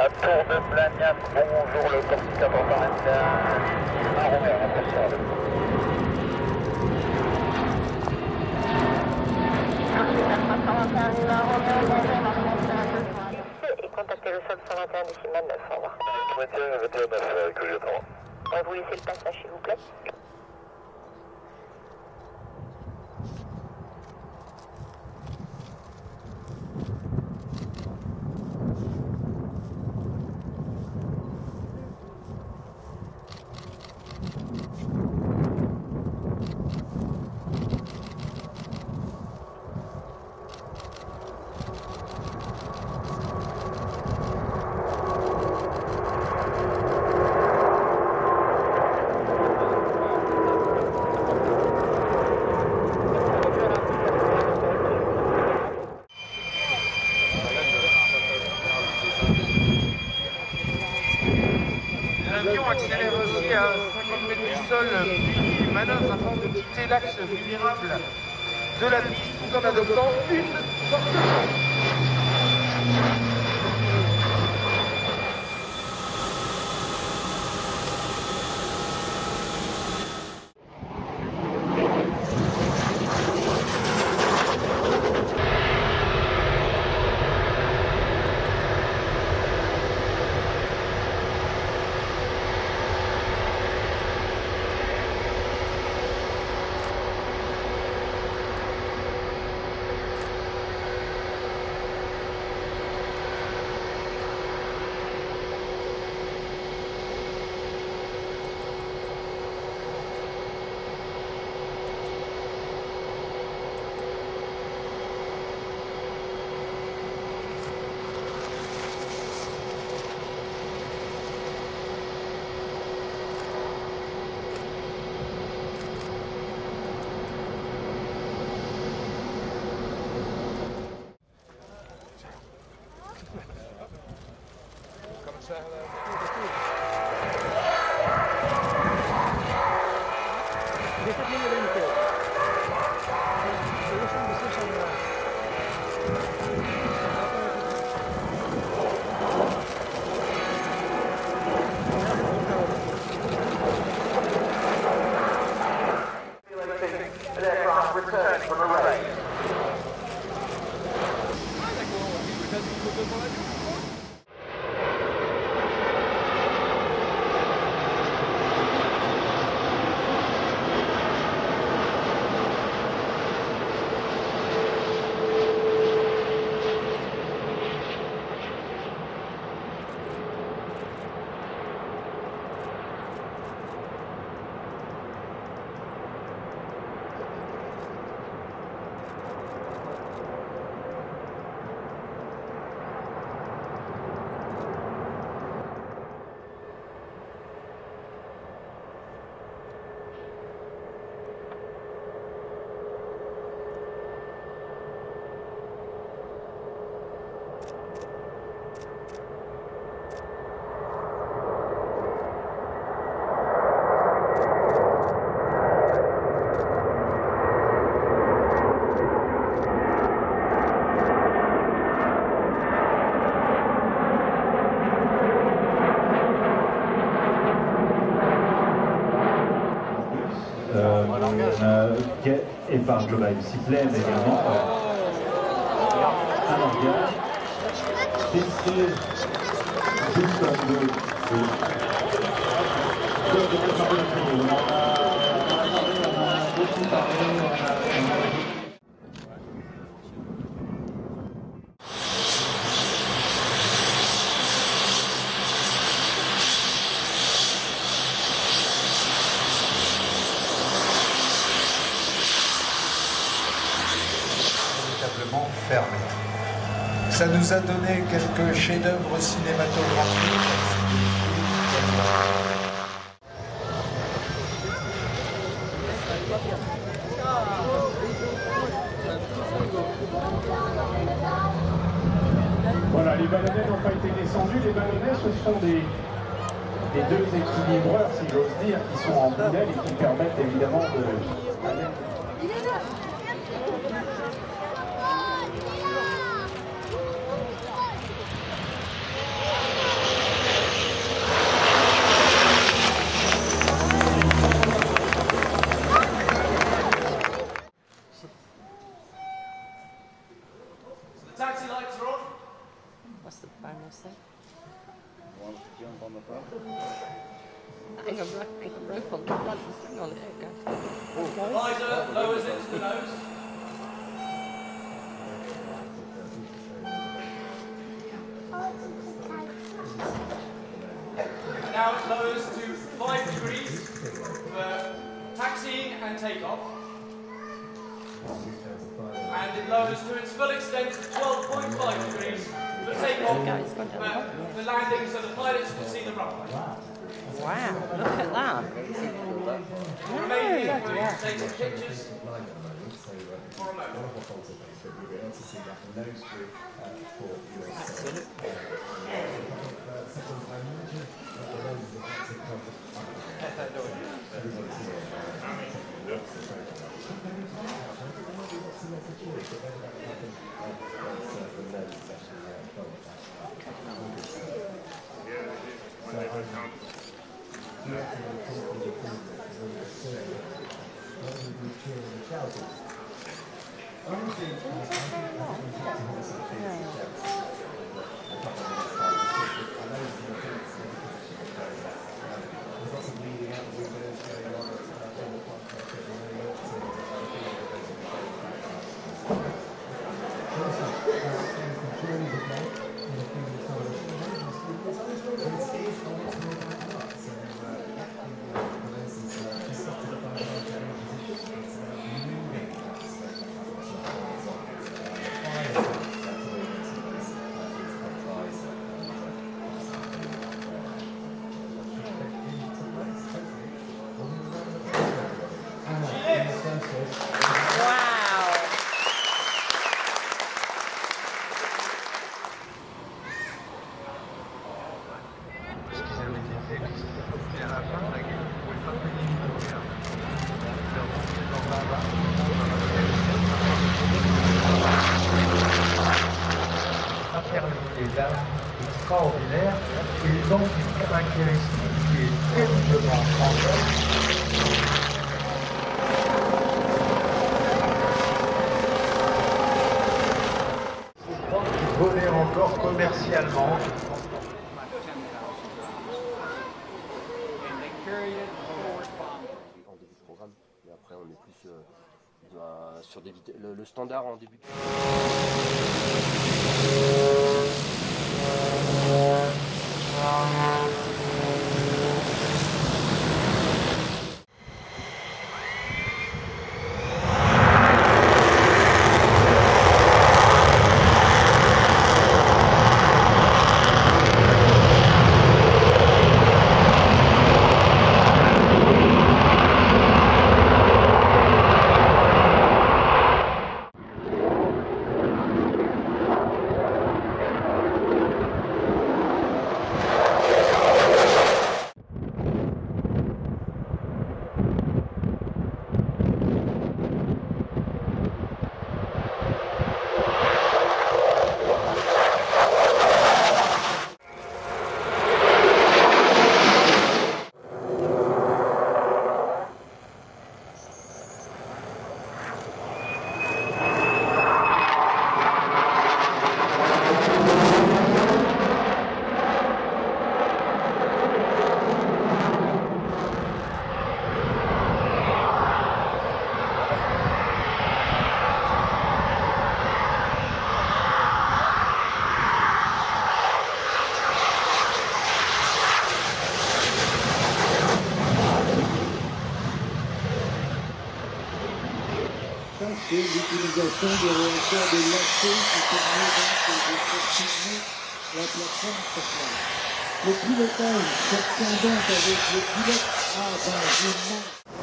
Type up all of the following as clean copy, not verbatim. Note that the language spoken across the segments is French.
Tour de Blagnac, bonjour le Corsica Tortarenda, à Romer, attention. Et contactez le sol 121 décimal 9, au revoir. 21 9, que j'attends. Vous laissez le passage s'il vous plaît. L'avion accélère aussi à 50 mètres du sol, puis manœuvre afin de quitter l'axe vulnérable de la piste tout en adoptant une sortie. Return from a race. Et par Global Cyclem également un organe testé juste fermé. Ça nous a donné quelques chefs-d'œuvre cinématographiques. Voilà, les ballonnets n'ont pas été descendus. Les ballonnets, ce sont des deux équilibreurs, si j'ose dire, qui sont en boulet et qui permettent évidemment de... Hang a rope on the bloody thing on it. Visor lowers into the nose. Now it lowers to 5 degrees for taxiing and takeoff. And it lowers to its full extent to 12.5 degrees for takeoff, for landing so the pilots can see the runway. Wow, look at that. Maybe for taking pictures for a moment. Extraordinaire, ils ont une caractéristique qui est terriblement française. Voler encore commercialement. En début de programme, mais après on est plus sur des le standard en début de C'est l'utilisation des réacteurs de lancer qui permet donc de continuer la plateforme sur place. Le pilotage s'obtient donc avec le pilote à bas.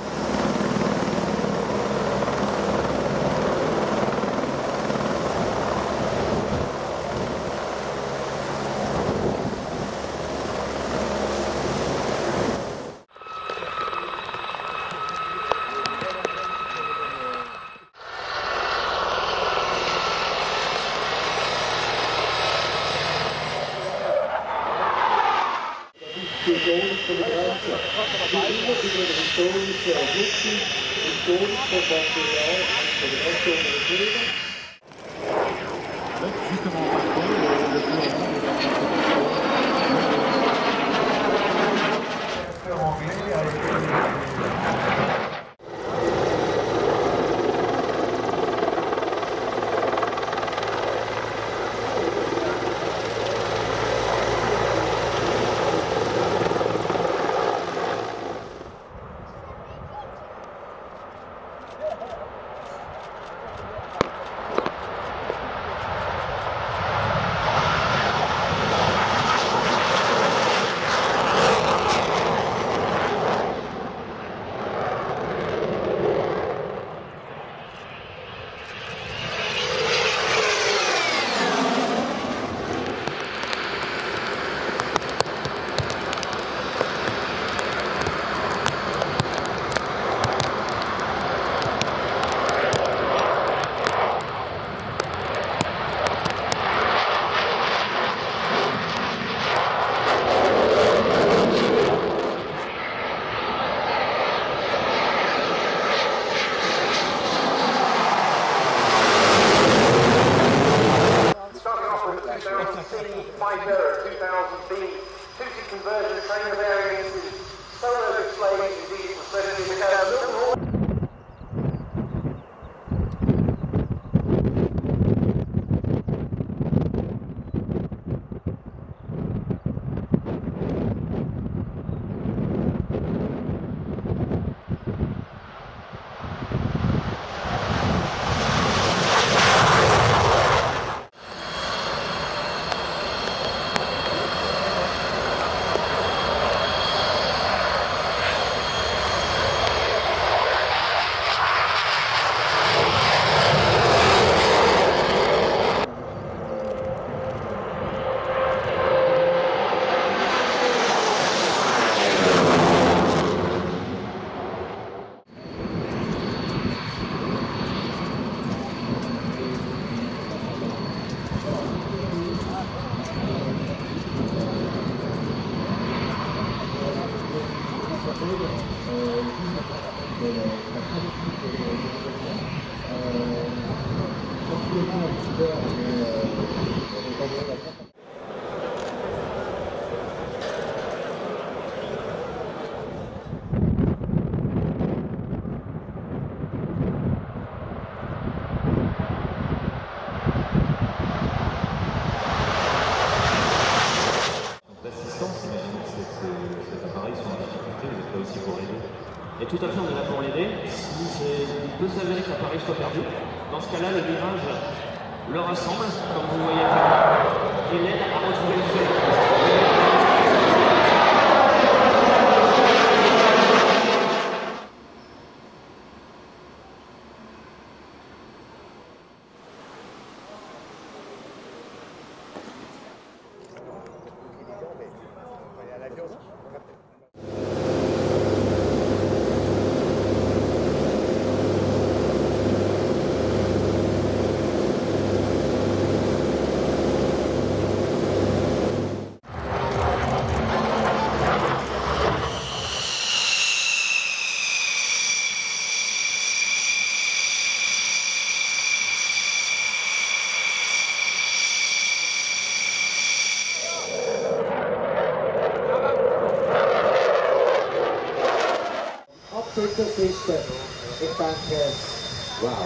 Gestolen voor de ruimte. De worden gestolen voor Russen, gestolen voor Montreal en voor de rest van de wereld. Justement, par contre, le plan conversion trainer bearing into solar display indeed especially become a little more. Et tout à fait, on est là pour l'aider. Il peut s'avérer que l'appareil soit perdu. Dans ce cas-là, le virage le rassemble, comme vous le voyez, et l'aide à retrouver le fait. Operator piste, estanque, wow.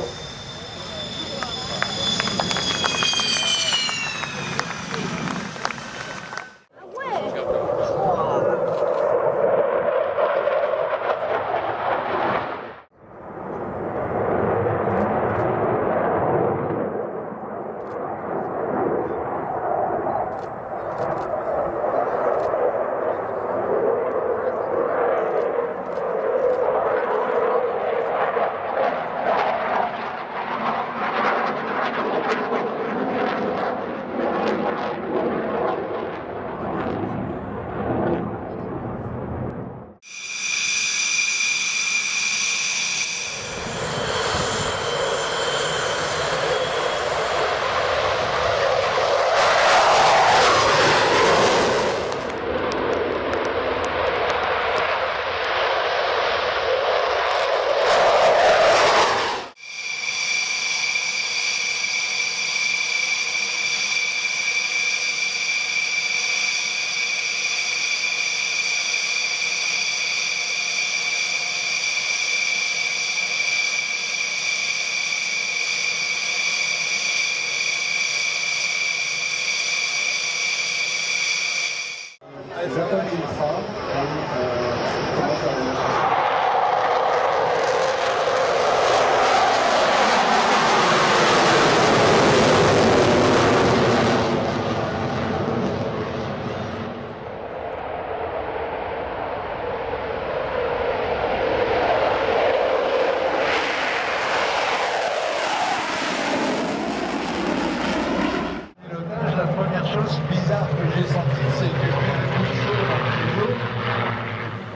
La première chose bizarre que j'ai sentie, c'est que j'ai eu un coup de chaud dans le tuyau.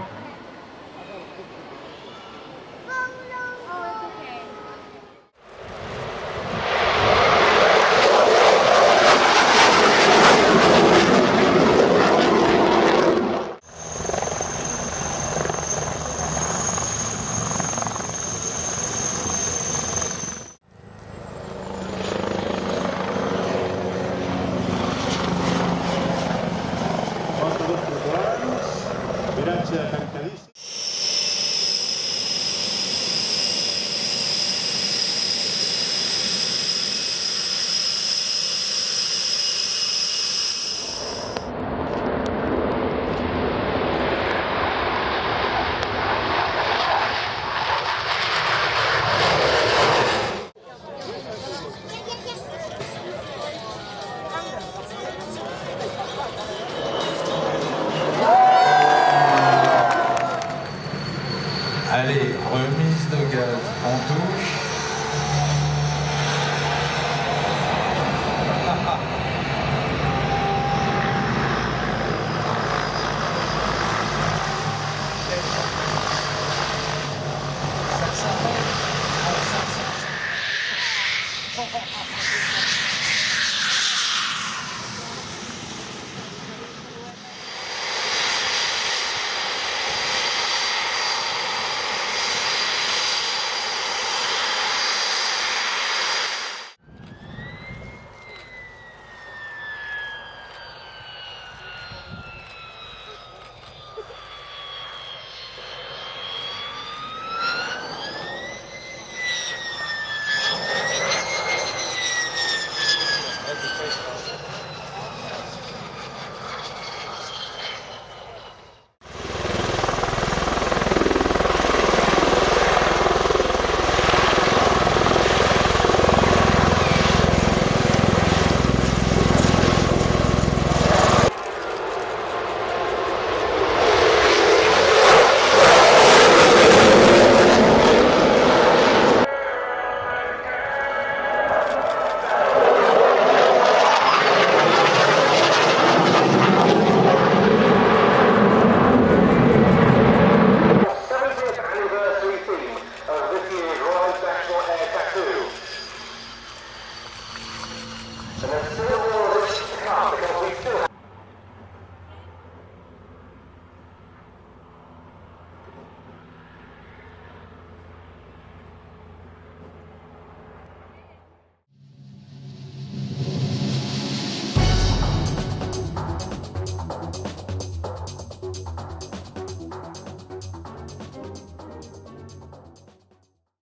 passer à